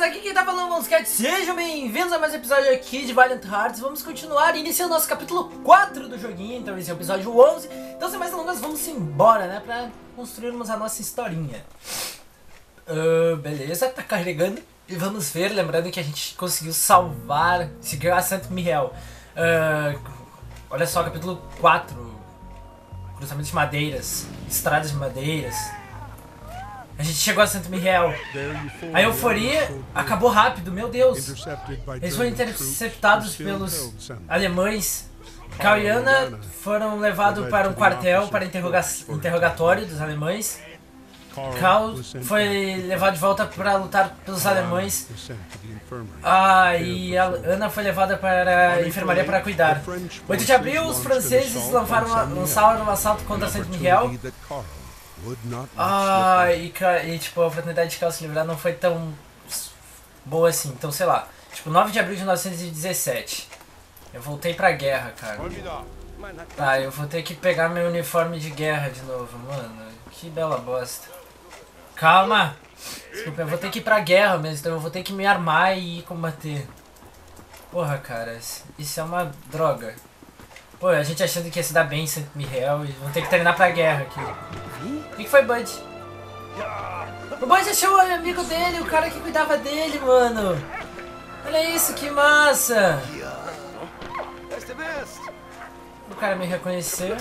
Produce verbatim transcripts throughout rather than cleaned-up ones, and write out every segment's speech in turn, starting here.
beleza? Aqui quem tá falando é o Monscat. Sejam bem-vindos a mais um episódio aqui de Valiant Hearts. Vamos continuar iniciando nosso capítulo quatro do joguinho. Então esse é o episódio onze. Então sem mais delongas, vamos embora, né? Pra construirmos a nossa historinha. uh, Beleza, tá carregando. E vamos ver, lembrando que a gente conseguiu salvar, seguiu a Santo Miguel. uh, Olha só, capítulo quatro. Cruzamento de madeiras, estradas de madeiras. A gente chegou a Santo Miguel. A euforia acabou rápido, meu Deus. Eles foram interceptados pelos alemães. Cal e Ana foram levados para um quartel para interroga interrogatório dos alemães. Cal foi levado de volta para lutar pelos alemães. Ah, e a Ana foi levada para a enfermaria para cuidar. oito de abril, os franceses lançaram, lançaram um assalto contra Santo Miguel. Ah, e, e tipo, a oportunidade de Cal se livrar não foi tão boa assim. Então, sei lá. Tipo, nove de abril de mil novecentos e dezessete. Eu voltei pra guerra, cara. Tá, eu vou ter que pegar meu uniforme de guerra de novo, mano. Que bela bosta. Calma! Desculpa, eu vou ter que ir pra guerra mesmo, então eu vou ter que me armar e ir combater. Porra, cara, isso é uma droga. Pô, a gente achando que ia se dar bem em Santo Miguel e vamos ter que terminar pra guerra aqui. O que, que foi, Bud? O Bud achou o amigo dele, o cara que cuidava dele, mano. Olha isso, que massa! O cara me reconheceu.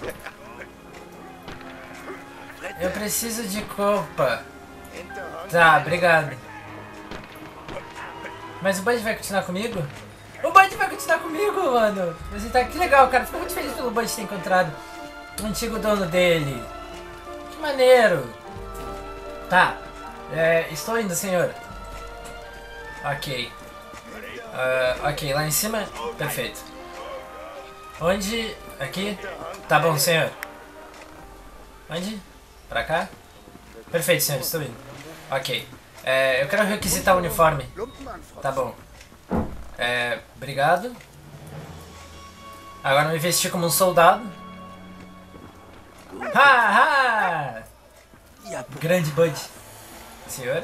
Eu preciso de copa. Tá, obrigado. Mas o Bud vai continuar comigo? O Bud vai continuar comigo, mano. Mas tá, que legal, cara. Fico muito feliz pelo Bud ter encontrado o antigo dono dele. Que maneiro. Tá. É, estou indo, senhor. Ok. Uh, ok, lá em cima. Perfeito. Onde? Aqui? Tá bom, senhor. Onde? Pra cá? Perfeito, senhor. Estou indo. Ok. É, eu quero requisitar o uniforme. Tá bom. É, obrigado. Agora me vestir como um soldado. Ha, ha! Grande Bud. Senhor?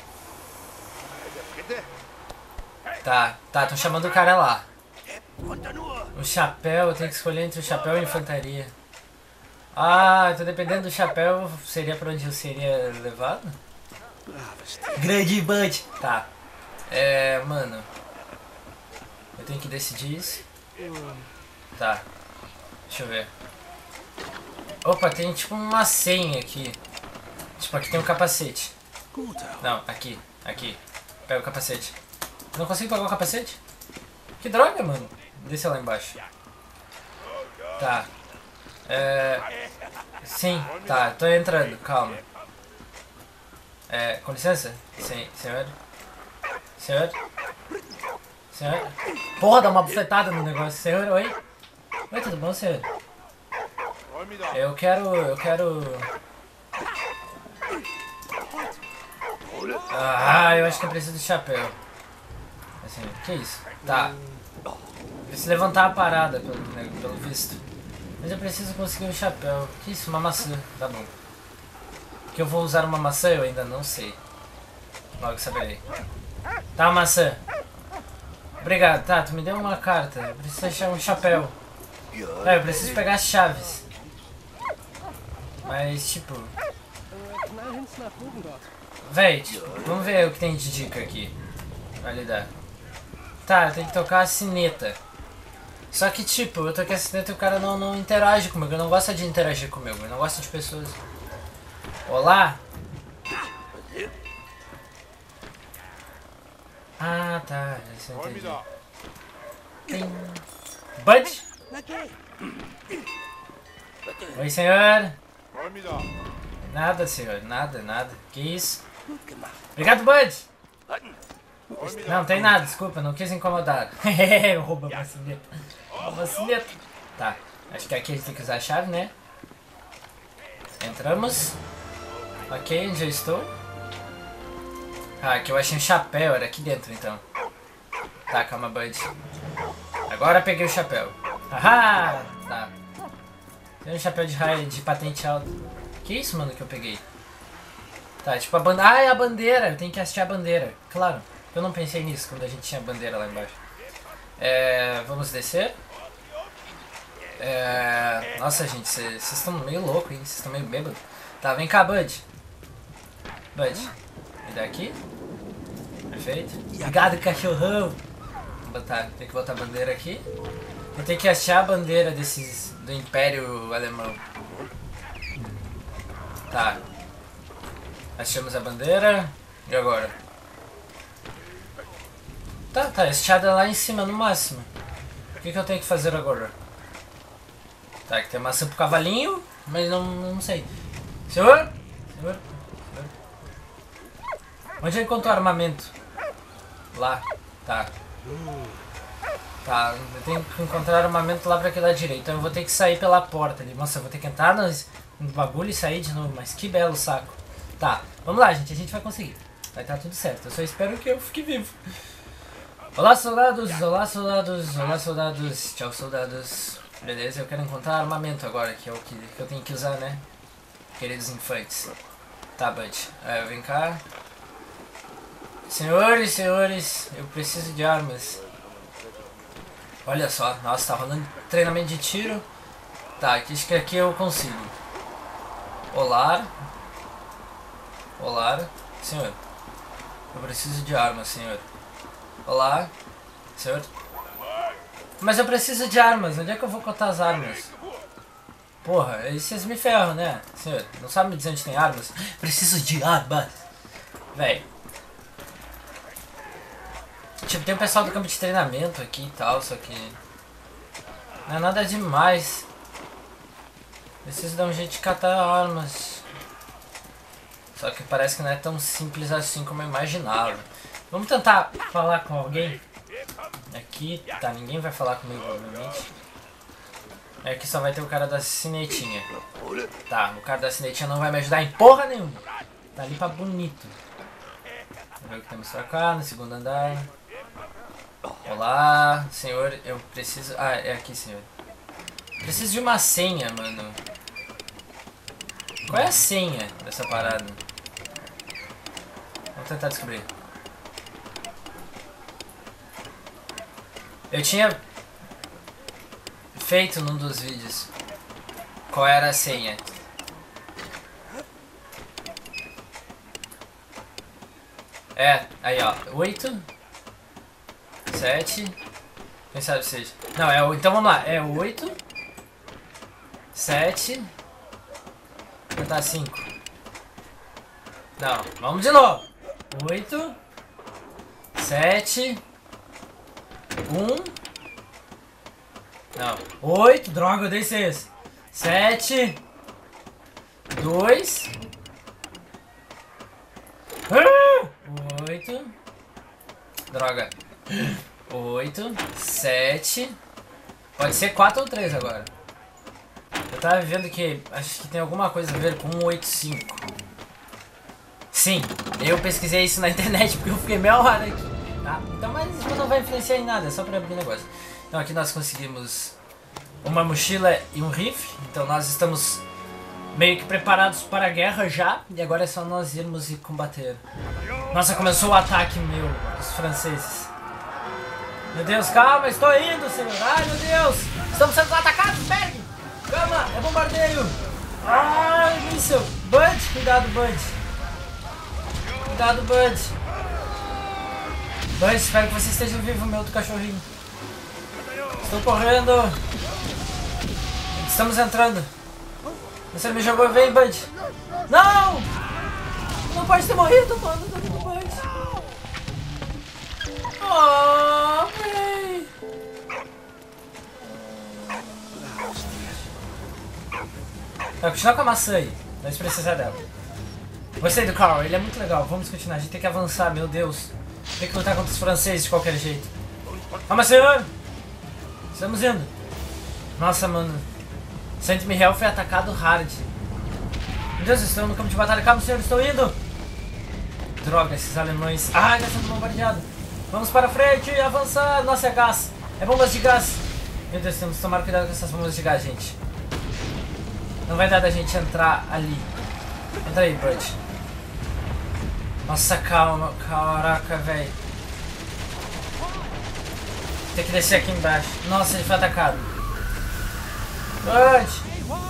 Tá, tá, tô chamando o cara lá. O chapéu, eu tenho que escolher entre o chapéu e a infantaria. Ah, tô dependendo do chapéu, seria pra onde eu seria levado? Grande Bud. Tá. É, mano. Eu tenho que decidir isso. Tá. Deixa eu ver. Opa, tem tipo uma senha aqui. Tipo, aqui tem um capacete. Não, aqui. Aqui. Pega o capacete. Não consigo pegar o capacete? Que droga, mano. Desce lá embaixo. Tá. É... Sim, tá. Tô entrando. Calma. É... Com licença? Sim, senhor. Senhor? Senhor? Porra, dá uma bufetada no negócio. Senhor, oi? Oi, tudo bom, senhor? Eu quero... Eu quero... Ah, eu acho que eu preciso do chapéu. Assim, que isso? Tá. Preciso levantar a parada, pelo, pelo visto. Mas eu preciso conseguir um chapéu. Que isso? Uma maçã. Tá bom. Que eu vou usar uma maçã? Eu ainda não sei. Logo saberei. Tá, maçã. Obrigado. Tá, tu me deu uma carta. Eu preciso achar um chapéu. É, eu preciso pegar as chaves. Mas, tipo... Véi, tipo, vamos ver o que tem de dica aqui. Vai lidar. Tá, eu tenho que tocar a sineta. Só que, tipo, eu toquei a sineta e o cara não, não interage comigo. Ele não gosta de interagir comigo. Ele não gosta de pessoas. Olá? Ah, tá. Isso eu entendi. Tem... Bud? Oi, senhor. Nada, senhor. Nada, nada. Que isso? Obrigado, Bud. Não, tem nada. Desculpa, não quis incomodar. Eu roubo a maçaneta. A maçaneta. Tá. Acho que aqui a gente tem que usar a chave, né? Entramos. Ok, onde eu estou? Ah, aqui eu achei um chapéu. Era aqui dentro, então. Tá, calma, Bud. Agora peguei o chapéu. Ahá! Tá. Tem um chapéu de raio de patente alta. Que isso, mano, que eu peguei? Tá, tipo a bandeira. Ah, é a bandeira. Eu tenho que assistir a bandeira. Claro. Eu não pensei nisso quando a gente tinha bandeira lá embaixo. É, vamos descer. É, nossa, gente, vocês estão meio loucos, hein? Vocês estão meio bêbados. Tá, vem cá, Bud. Bud, me dá aqui. Perfeito. Obrigado, cachorrão. Vou botar, tem que botar a bandeira aqui. Eu tenho que achar a bandeira desses do Império Alemão. Tá. Achamos a bandeira. E agora? Tá, tá. Estiada lá em cima, no máximo. O que, que eu tenho que fazer agora? Tá, que tem maçã pro cavalinho, mas não, não sei. Senhor? Senhor? Senhor? Onde eu encontro o armamento? Lá. Tá. Tá, eu tenho que encontrar armamento lá pra aquele lado direito. Então eu vou ter que sair pela porta ali. Nossa, eu vou ter que entrar nos, no bagulho e sair de novo. Mas que belo saco. Tá, vamos lá, gente. A gente vai conseguir. Vai estar tudo certo. Eu só espero que eu fique vivo. Olá, soldados. Olá, soldados. Olá, soldados. Tchau, soldados. Beleza, eu quero encontrar armamento agora, que é o que, que eu tenho que usar, né? Queridos infantes. Tá, Bud. É, vem cá. Senhores, senhores, eu preciso de armas. Olha só, nossa, tá rolando treinamento de tiro. Tá, acho que aqui eu consigo. Olá. Olá. Senhor. Eu preciso de armas, senhor. Olá. Senhor. Mas eu preciso de armas, onde é que eu vou cotar as armas? Porra, aí vocês me ferram, né? Senhor, não sabe me dizer onde tem armas? Preciso de armas. Véi. Tipo, tem um pessoal do campo de treinamento aqui e tal, só que... não é nada demais. Preciso dar um jeito de catar armas. Só que parece que não é tão simples assim como eu imaginava. Vamos tentar falar com alguém. Aqui, tá, ninguém vai falar comigo, obviamente. Aqui só vai ter o cara da cinetinha. Tá, o cara da cinetinha não vai me ajudar em porra nenhuma. Tá ali pra bonito. Vamos ver o que temos pra cá, no segundo andar. Olá, senhor, eu preciso... ah, é aqui, senhor. Preciso de uma senha, mano. Qual é a senha dessa parada? Vamos tentar descobrir. Eu tinha feito num dos vídeos qual era a senha. É, aí ó, oito, sete, quem sabe seja. Não, é o, então vamos lá, é oito, sete, vou tentar cinco. Não, vamos de novo. oito, sete, um, não, oito, droga, eu dei seis, sete, dois, oito, droga, oito, sete, pode ser quatro ou três agora. Eu tava vendo que acho que tem alguma coisa a ver com um oito cinco. Sim, eu pesquisei isso na internet porque eu fiquei meia hora aqui, tá? Então, mas isso não vai influenciar em nada, é só pra abrir negócio. Então aqui nós conseguimos uma mochila e um rifle, então nós estamos meio que preparados para a guerra já, e agora é só nós irmos e combater. Nossa, começou o ataque meu, dos franceses. Meu Deus, calma, estou indo, senhor. Ai, meu Deus, estamos sendo atacados, Berg! Calma, é bombardeio. Ai, míssil. Bud, cuidado, Bud. Cuidado, Bud. Bud, espero que você esteja vivo, meu outro cachorrinho. Estou correndo. Estamos entrando. Você me jogou, vem, Bud. Não! Não pode ter morrido, mano. Tá vindo, Bud. Oh, véi. Vai continuar com a maçã aí. Nós precisamos dela. Gostei do Carl, ele é muito legal. Vamos continuar, a gente tem que avançar, meu Deus. Tem que lutar contra os franceses de qualquer jeito. Calma, senhor! Estamos indo. Nossa, mano. Saint Mihiel foi atacado hard. Meu Deus, estamos no campo de batalha. Calma, senhor, estou indo. Droga, esses alemães. Ai, nós estamos bombardeados. Vamos para frente, avançar. Nossa, é gás. É bombas de gás. Meu Deus, temos que tomar cuidado com essas bombas de gás, gente. Não vai dar da gente entrar ali. Entra aí, Bud. Nossa, calma. Caraca, velho. Tem que descer aqui embaixo. Nossa, ele foi atacado. Bud!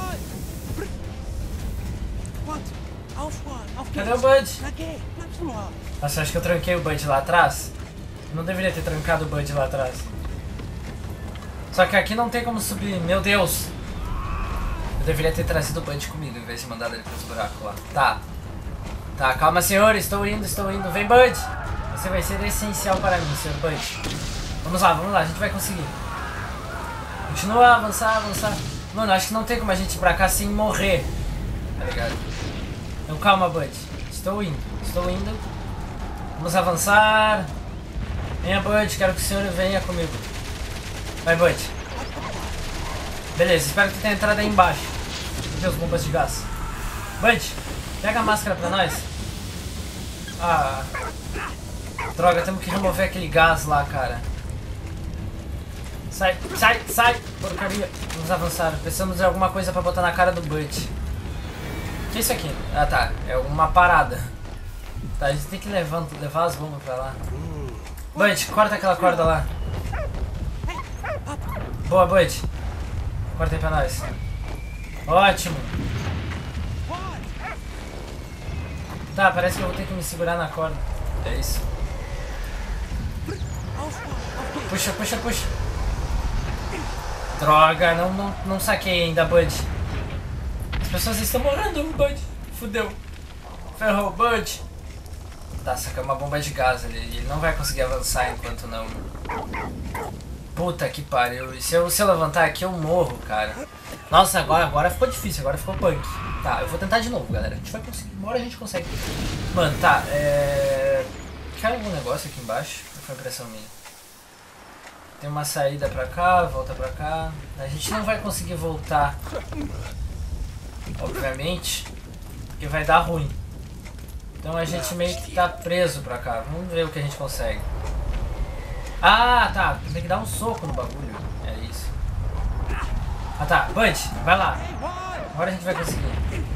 Cadê o Bud? Nossa, acho que eu tranquei o Bud lá atrás. Não deveria ter trancado o Bud lá atrás. Só que aqui não tem como subir. Meu Deus! Eu deveria ter trazido o Bud comigo em vez de mandar ele pros buracos lá. Tá. Tá, calma, senhor. Estou indo, estou indo. Vem, Bud! Você vai ser essencial para mim, senhor Bud. Vamos lá, vamos lá. A gente vai conseguir. Continua, avançar, avançar. Mano, acho que não tem como a gente ir pra cá sem morrer. Tá ligado? Então calma, Bud. Estou indo, estou indo. Vamos avançar. Venha, Bud. Quero que o senhor venha comigo. Vai, Bud. Beleza, espero que tenha entrado aí embaixo. Meu Deus, bombas de gás. Bud, pega a máscara pra nós. Ah. Droga, temos que remover aquele gás lá, cara. Sai, sai, sai! Porcaria. Vamos avançar. Precisamos de alguma coisa pra botar na cara do Bud. O que é isso aqui? Ah, tá. É uma parada. Tá, a gente tem que levar, levar as bombas pra lá. Bud, corta aquela corda lá. Boa, Bud. Corta aí pra nós. Ótimo. Tá, parece que eu vou ter que me segurar na corda. É isso. Puxa, puxa, puxa. Droga, não, não, não saquei ainda, Bud. As pessoas estão morrendo, Bud. Fudeu. Ferrou, Bud. Tá, sacou uma bomba de gás ali. Ele não vai conseguir avançar enquanto não. Puta que pariu. Se eu, se eu levantar aqui, eu morro, cara. Nossa, agora, agora ficou difícil. Agora ficou punk. Tá, eu vou tentar de novo, galera. A gente vai conseguir. Uma hora a gente consegue. Mano, tá. É... Caiu algum negócio aqui embaixo? Ou foi impressão minha? Tem uma saída pra cá, volta pra cá. A gente não vai conseguir voltar. Obviamente. Porque vai dar ruim. Então a gente meio que tá preso pra cá. Vamos ver o que a gente consegue. Ah, tá. Tem que dar um soco no bagulho. É isso. Ah, tá. Bud, vai lá. Agora a gente vai conseguir.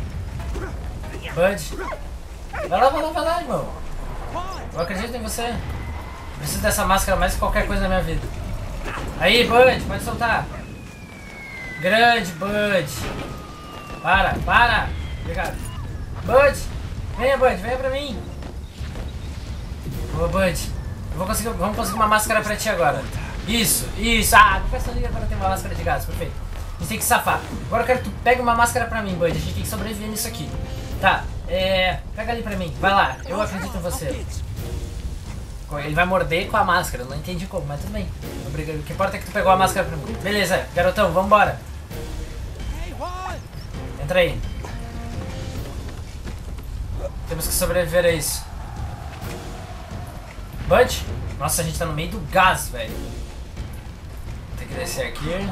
Bud. Vai lá, vai lá, vai lá, irmão. Eu acredito em você. Preciso dessa máscara mais que qualquer coisa na minha vida. Aí, Bud, pode soltar. Grande, Bud. Para, para. Obrigado. Bud, venha, Bud, venha pra mim. Boa, Bud. Eu vou conseguir, vamos conseguir uma máscara pra ti agora. Isso, isso. Ah, não peça liga para ter uma máscara de gás, perfeito. A gente tem que safar. Agora eu quero que tu pegue uma máscara pra mim, Bud. A gente tem que sobreviver nisso aqui. Tá, é... Pega ali pra mim. Vai lá, eu acredito em você. Ele vai morder com a máscara, eu não entendi como, mas tudo bem. Obrigado. O que importa é que tu pegou a máscara pra mim. Beleza, garotão, vambora. Entra aí. Temos que sobreviver a isso. Bud? Nossa, a gente tá no meio do gás, velho. Tem que descer aqui.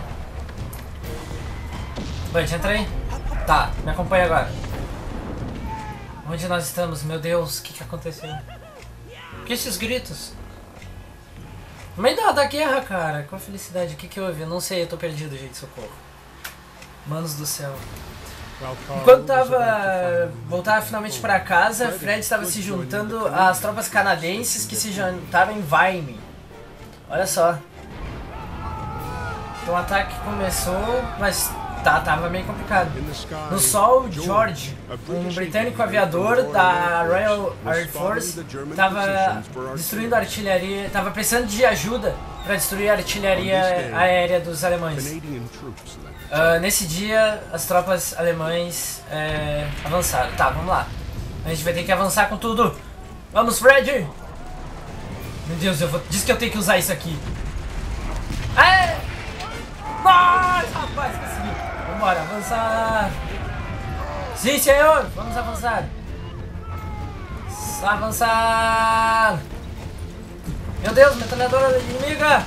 Bud, entra aí. Tá, me acompanha agora. Onde nós estamos? Meu Deus, o que que aconteceu? Que esses gritos? No meio da, da guerra, cara. Com a felicidade. O que que houve? Eu não sei, eu tô perdido, gente. Socorro. Manos do céu. Enquanto tava... Voltava finalmente pra casa, Fred estava se juntando às tropas canadenses que se juntaram em Vimy. Olha só. Então o ataque começou, mas tá, tava meio complicado. No sol, George, um britânico aviador da Royal Air Force, estava destruindo a artilharia, estava precisando de ajuda para destruir a artilharia aérea dos alemães. Uh, nesse dia, as tropas alemães é, avançaram. Tá, vamos lá. A gente vai ter que avançar com tudo. Vamos, Fred! Meu Deus, eu vou... diz que eu tenho que usar isso aqui. Aê! Nossa, rapaz, consegui. Vambora, avançar. Sim, senhor. Vamos avançar. Avançar. Meu Deus, metralhadora inimiga.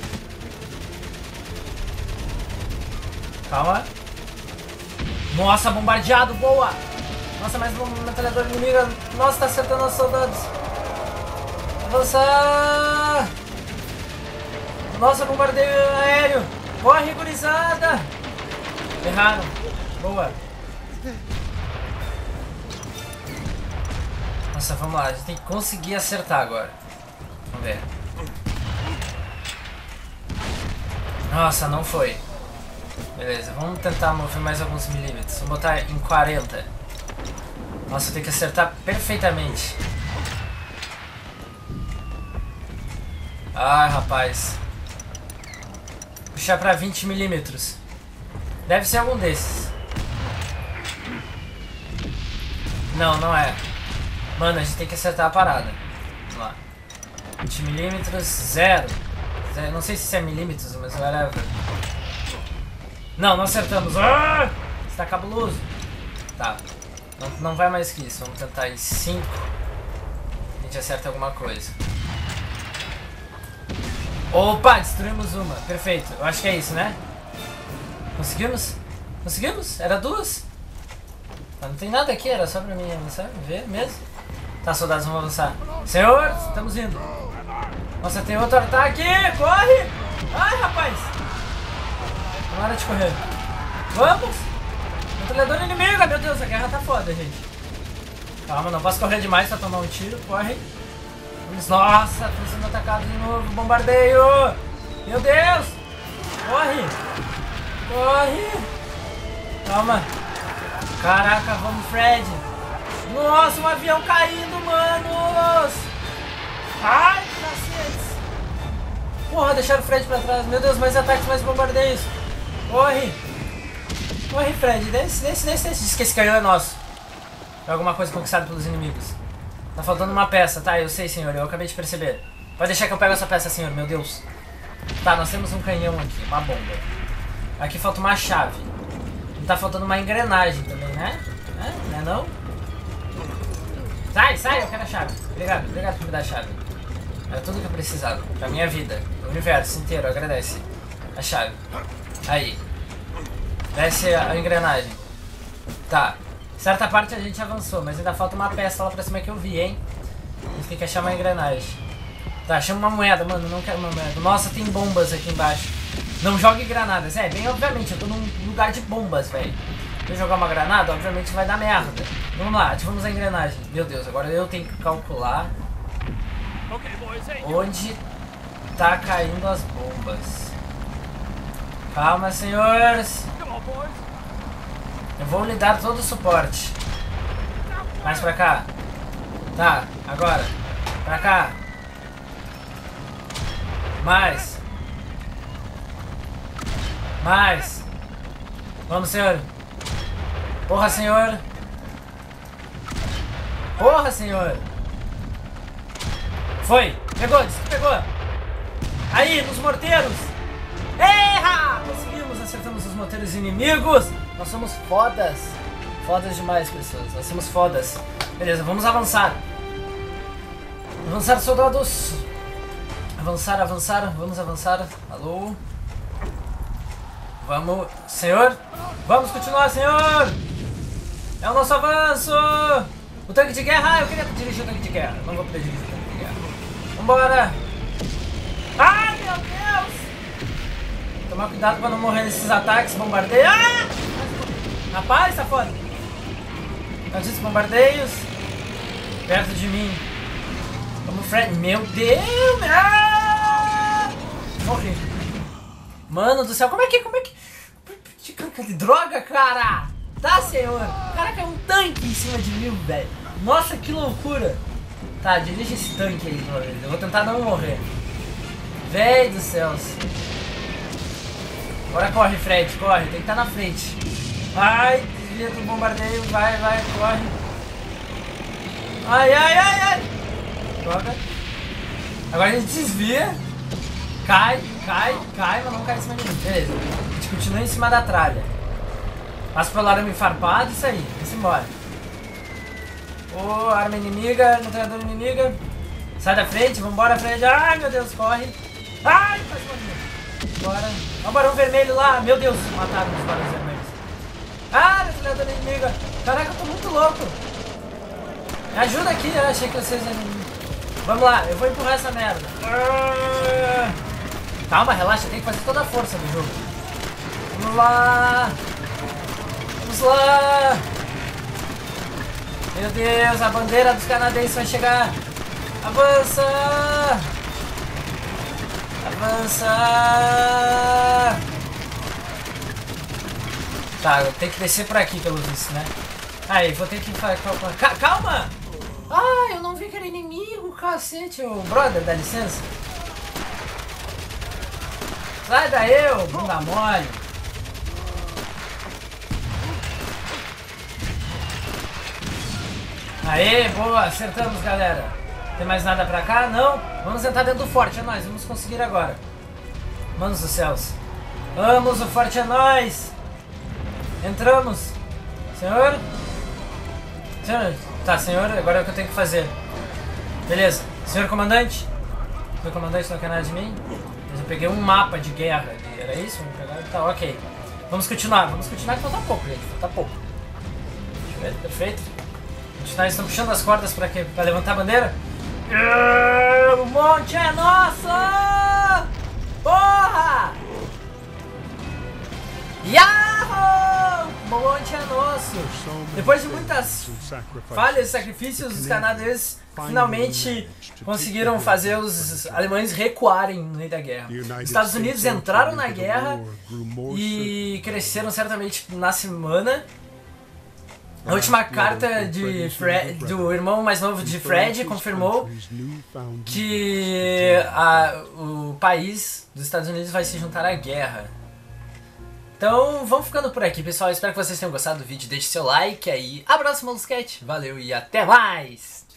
Calma. Nossa, bombardeado, boa. Nossa, mais uma metralhadora inimiga. Nossa, tá acertando os soldados. Avançar. Nossa, bombardeio aéreo. Corre, gurizada. Erraram. Boa. Nossa, vamos lá. A gente tem que conseguir acertar agora. Vamos ver. Nossa, não foi. Beleza, vamos tentar mover mais alguns milímetros. Vamos botar em quarenta. Nossa, tem que acertar perfeitamente. Ai, rapaz. Puxar pra vinte milímetros. Deve ser algum desses. Não, não é. Mano, a gente tem que acertar a parada. Vamos lá. vinte milímetros, zero. zero. Não sei se isso é milímetros, mas whatever. Não, não acertamos. Ah! Está cabuloso. Tá. Não, não vai mais que isso. Vamos tentar em cinco. A gente acerta alguma coisa. Opa, destruímos uma. Perfeito. Eu acho que é isso, né? Conseguimos? Conseguimos? Era duas? Ah, não tem nada aqui, era só pra mim avançar, ver mesmo. Tá, soldados, vamos avançar. Senhor, estamos indo. Nossa, tem outro ataque! Corre! Ai, rapaz! Não é hora de correr. Vamos! Metralhador inimigo! Meu Deus, a guerra tá foda, gente. Calma, não posso correr demais pra tomar um tiro. Corre. Vamos. Nossa, tô sendo atacado de novo. Bombardeio! Meu Deus! Corre! Corre! Calma. Caraca, vamos, Fred. Nossa, um avião caindo, manos! Ai, cacetes! Porra, deixaram o Fred pra trás. Meu Deus, mais ataques, mais bombardeios. Corre! Corre, Fred. Desce, desce, desce, desce. Diz que esse canhão é nosso. É alguma coisa conquistada pelos inimigos. Tá faltando uma peça, tá? Eu sei, senhor. Eu acabei de perceber. Pode deixar que eu pego essa peça, senhor. Meu Deus. Tá, nós temos um canhão aqui. Uma bomba. Aqui falta uma chave. E tá faltando uma engrenagem também, né? É? Não é não? Sai, sai. Eu quero a chave. Obrigado. Obrigado por me dar a chave. Era tudo que eu precisava. Pra minha vida. O universo inteiro. Agradece. A chave. Aí. Desce a engrenagem. Tá. Certa parte a gente avançou, mas ainda falta uma peça lá pra cima que eu vi, hein? A gente tem que achar uma engrenagem. Tá, chama uma moeda, mano. Não quero uma moeda. Nossa, tem bombas aqui embaixo. Não jogue granadas. É, bem obviamente, eu tô num lugar de bombas, velho. Se eu jogar uma granada, obviamente vai dar merda. Vamos lá, ativamos a engrenagem. Meu Deus, agora eu tenho que calcular onde tá caindo as bombas. Calma, senhores. Eu vou lhe dar todo o suporte. Mais pra cá. Tá, agora. Pra cá. Mais. Mais. Vamos, senhor. Porra, senhor. Porra, senhor. Foi. Pegou, disse que pegou. Aí, nos morteiros. Erra! Conseguimos, acertamos os morteiros inimigos. Nós somos fodas. Fodas demais, pessoas. Nós somos fodas. Beleza, vamos avançar. Avançar, soldados. Avançar, avançar. Vamos avançar. Alô? Vamos. Senhor? Vamos continuar, senhor! É o nosso avanço! O tanque de guerra! Ah, eu queria dirigir o tanque de guerra. Não vou poder dirigir o tanque de guerra. Vambora! Ai, meu Deus! Tomar cuidado pra não morrer nesses ataques, bombardeio. Ah! Rapaz, tá foda. Malditos bombardeios. Perto de mim. Vamos, Fred. Meu Deus! Ah! Morri. Mano do céu, como é que... Como é que... Que droga, cara! Tá, senhor? Caraca, é um tanque em cima de mim, velho. Nossa, que loucura. Tá, dirige esse tanque aí de uma vez. Eu vou tentar não morrer. Véi do céu. Agora corre, Fred, corre, tem que estar na frente. Ai, desvia do bombardeio, vai, vai, corre. Ai, ai, ai, ai. Droga. Agora a gente desvia. Cai, cai, cai, mas não cai em cima de mim. Beleza, a gente continua em cima da tralha. Passa pelo arame farpado, isso aí, vamos embora. Ô, oh, arma inimiga, metralhadora inimiga. Sai da frente, vambora, Fred. Ai, meu Deus, corre. Ai, quase morri. Bora. Olha o barão vermelho lá. Meu Deus, mataram os barões vermelhos. Ah, metralhadora inimiga. Caraca, eu tô muito louco. Me ajuda aqui, eu achei que vocês iam... Vamos lá, eu vou empurrar essa merda. Ah. Calma, relaxa, tem que fazer toda a força do jogo. Vamos lá. Vamos lá. Meu Deus, a bandeira dos canadenses vai chegar. Avança. Avança! Tá, eu tenho que descer por aqui, pelo visto, né? Aí, vou ter que... Calma! Calma! Ah, eu não vi que era inimigo, cacete. Ô, brother, dá licença. Sai daí, ô bunda mole. Aê, boa, acertamos, galera. Tem mais nada pra cá? Não? Vamos entrar dentro do forte, é nóis, vamos conseguir agora. Manos dos céus. Vamos, o forte é nóis. Entramos. Senhor? Senhor? Tá, senhor, agora é o que eu tenho que fazer. Beleza. Senhor comandante? Senhor comandante não quer nada de mim? Mas eu peguei um mapa de guerra. Era isso? Vamos pegar? Tá, ok. Vamos continuar, vamos continuar que falta pouco, gente. Falta pouco. Deixa eu ver, perfeito. Continuar, estão puxando as cordas pra quê? Pra levantar a bandeira? O monte é nosso! Porra! Yahoo! O monte é nosso! Depois de muitas falhas e sacrifícios, os canadenses finalmente conseguiram fazer os alemães recuarem no meio da guerra. Os Estados Unidos entraram na guerra e cresceram certamente na semana. A última carta de Fred, do irmão mais novo de Fred confirmou que a, o país dos Estados Unidos vai se juntar à guerra. Então vamos ficando por aqui, pessoal. Espero que vocês tenham gostado do vídeo. Deixe seu like aí. Abraço, Molusquete. Valeu e até mais!